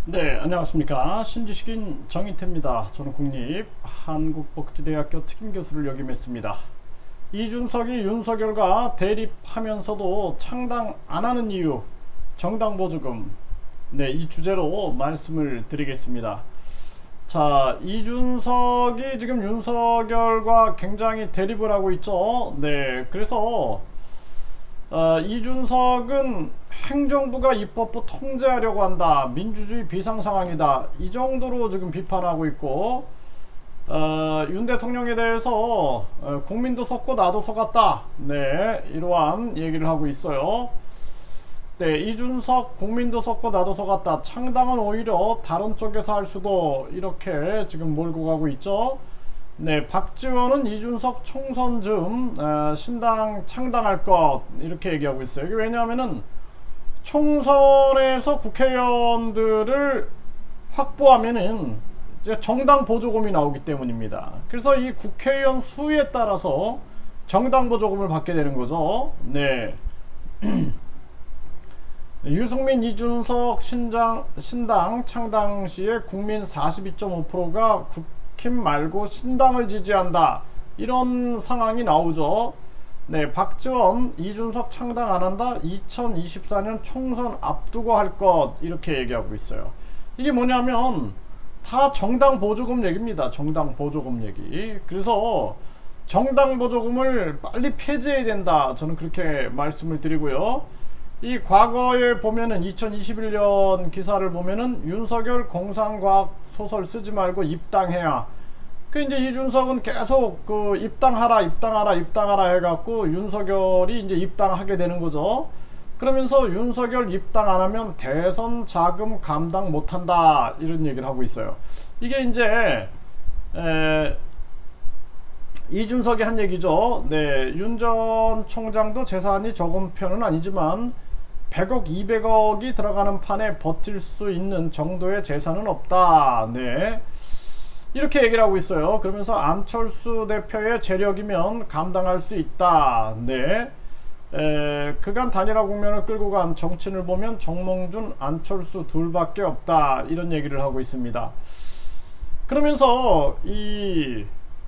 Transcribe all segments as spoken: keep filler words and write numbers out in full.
네, 안녕하십니까. 신지식인 정인태입니다. 저는 국립 한국복지대학교 특임교수를 역임했습니다. 이준석이 윤석열과 대립하면서도 창당 안하는 이유, 정당보조금, 네, 이 주제로 말씀을 드리겠습니다. 자, 이준석이 지금 윤석열과 굉장히 대립을 하고 있죠. 네, 그래서 어, 이준석은 행정부가 입법부 통제하려고 한다, 민주주의 비상상황이다, 이 정도로 지금 비판하고 있고, 어, 윤 대통령에 대해서 어, 국민도 속고 나도 속았다, 네, 이러한 얘기를 하고 있어요. 네, 이준석 국민도 속고 나도 속았다, 창당은 오히려 다른 쪽에서 할 수도, 이렇게 지금 몰고 가고 있죠. 네, 박지원은 이준석 총선 즈음 어, 신당 창당할 것, 이렇게 얘기하고 있어요. 이게 왜냐하면은 총선에서 국회의원들을 확보하면은 이제 정당 보조금이 나오기 때문입니다. 그래서 이 국회의원 수에 따라서 정당 보조금을 받게 되는 거죠. 네. 유승민, 이준석 신장, 신당 창당 시에 국민 사십이 점 오 퍼센트가 국힘 말고 신당을 지지한다, 이런 상황이 나오죠. 네, 박지원, 이준석 창당 안한다, 이천이십사 년 총선 앞두고 할 것, 이렇게 얘기하고 있어요. 이게 뭐냐면 다 정당 보조금 얘기입니다. 정당 보조금 얘기. 그래서 정당 보조금을 빨리 폐지해야 된다, 저는 그렇게 말씀을 드리고요. 이 과거에 보면은 이천이십일 년 기사를 보면은 윤석열 공상과학 소설 쓰지 말고 입당해야, 그 이제 이준석은 계속 그 입당하라 입당하라 입당하라 해갖고 윤석열이 이제 입당하게 되는 거죠. 그러면서 윤석열 입당 안 하면 대선 자금 감당 못한다, 이런 얘기를 하고 있어요. 이게 이제 에, 이준석이 한 얘기죠. 네, 윤 전 총장도 재산이 적은 편은 아니지만 백억 이백억이 들어가는 판에 버틸 수 있는 정도의 재산은 없다, 네, 이렇게 얘기를 하고 있어요. 그러면서 안철수 대표의 재력이면 감당할 수 있다, 네, 에, 그간 단일화 국면을 끌고 간 정치인을 보면 정몽준, 안철수 둘밖에 없다, 이런 얘기를 하고 있습니다. 그러면서 이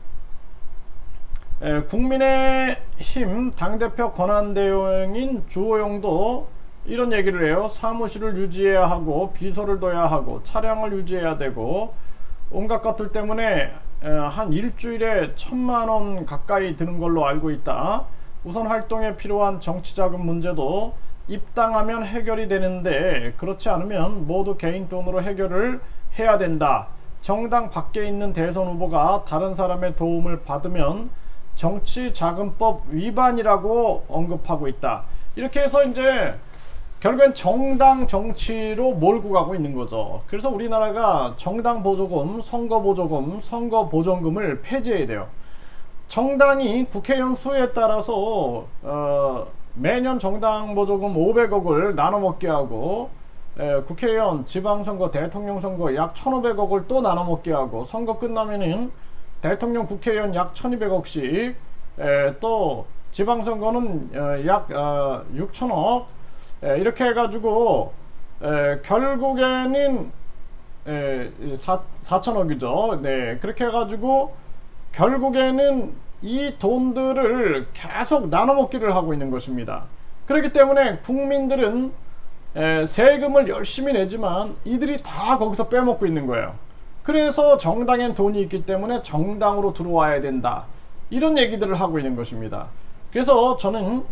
에, 국민의힘 당대표 권한대행인 주호영도 이런 얘기를 해요. 사무실을 유지해야 하고 비서를 둬야 하고 차량을 유지해야 되고 온갖 것들 때문에 한 일주일에 천만 원 가까이 드는 걸로 알고 있다. 우선 활동에 필요한 정치자금 문제도 입당하면 해결이 되는데 그렇지 않으면 모두 개인 돈으로 해결을 해야 된다. 정당 밖에 있는 대선 후보가 다른 사람의 도움을 받으면 정치자금법 위반이라고 언급하고 있다. 이렇게 해서 이제 결국엔 정당 정치로 몰고 가고 있는 거죠. 그래서 우리나라가 정당 보조금, 선거 보조금, 선거 보전금을 폐지해야 돼요. 정당이 국회의원 수에 따라서 어, 매년 정당 보조금 오백억을 나눠 먹게 하고, 에, 국회의원, 지방선거, 대통령 선거 약 천오백억을 또 나눠 먹게 하고, 선거 끝나면은 대통령, 국회의원 약 천이백억씩, 에, 또 지방선거는 어, 약 어, 육천억, 에, 이렇게 해가지고 에, 결국에는 에, 사천억이죠. 네, 그렇게 해가지고 결국에는 이 돈들을 계속 나눠먹기를 하고 있는 것입니다. 그렇기 때문에 국민들은 에, 세금을 열심히 내지만 이들이 다 거기서 빼먹고 있는 거예요. 그래서 정당엔 돈이 있기 때문에 정당으로 들어와야 된다, 이런 얘기들을 하고 있는 것입니다. 그래서 저는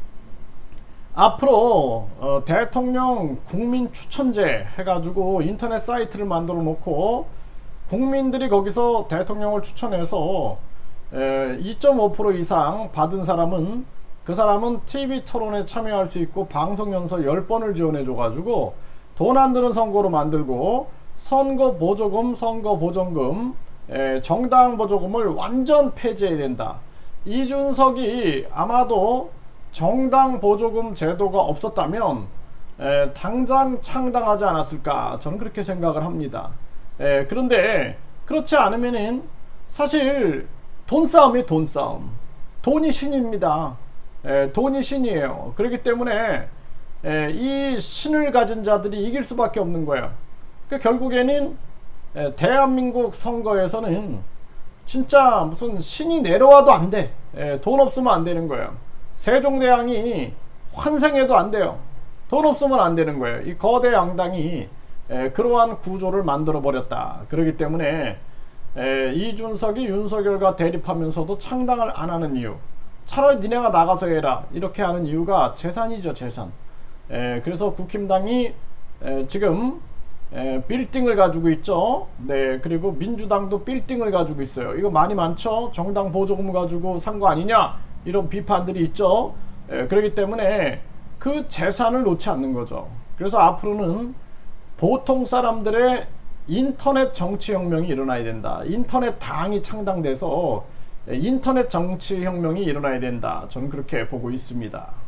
앞으로 어, 대통령 국민 추천제 해가지고 인터넷 사이트를 만들어 놓고 국민들이 거기서 대통령을 추천해서 이 점 오 퍼센트 이상 받은 사람은 그 사람은 티비 토론에 참여할 수 있고 방송 연설 열 번을 지원해 줘가지고 돈 안 드는 선거로 만들고, 선거 보조금, 선거 보전금, 에, 정당 보조금을 완전 폐지해야 된다. 이준석이 아마도 정당 보조금 제도가 없었다면 에, 당장 창당하지 않았을까, 저는 그렇게 생각을 합니다. 에, 그런데 그렇지 않으면은 사실 돈싸움이 돈싸움, 돈이 신입니다. 에, 돈이 신이에요. 그렇기 때문에 에, 이 신을 가진 자들이 이길 수밖에 없는 거예요. 그 결국에는 에, 대한민국 선거에서는 진짜 무슨 신이 내려와도 안 돼. 에, 돈 없으면 안 되는 거예요. 세종대왕이 환생해도 안 돼요. 돈 없으면 안 되는 거예요. 이 거대 양당이 에, 그러한 구조를 만들어 버렸다. 그렇기 때문에 에, 이준석이 윤석열과 대립하면서도 창당을 안 하는 이유, 차라리 니네가 나가서 해라 이렇게 하는 이유가 재산이죠. 재산. 에, 그래서 국힘당이 에, 지금 에, 빌딩을 가지고 있죠. 네, 그리고 민주당도 빌딩을 가지고 있어요. 이거 많이 많죠. 정당 보조금 가지고 산 거 아니냐 이런 비판들이 있죠. 에, 그렇기 때문에 그 재산을 놓지 않는 거죠. 그래서 앞으로는 보통 사람들의 인터넷 정치혁명이 일어나야 된다. 인터넷 당이 창당돼서 인터넷 정치혁명이 일어나야 된다. 저는 그렇게 보고 있습니다.